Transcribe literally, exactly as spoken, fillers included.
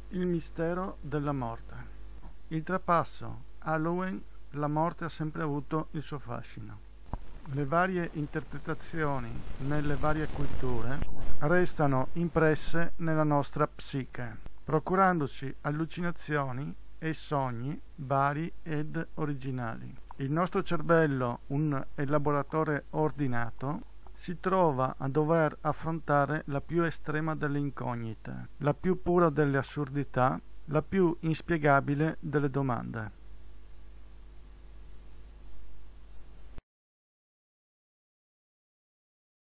Il mistero della morte. Il trapasso. Halloween, la morte ha sempre avuto il suo fascino. Le varie interpretazioni nelle varie culture restano impresse nella nostra psiche, procurandoci allucinazioni e sogni vari ed originali. Il nostro cervello, un elaboratore ordinato, si trova a dover affrontare la più estrema delle incognite, la più pura delle assurdità, la più inspiegabile delle domande.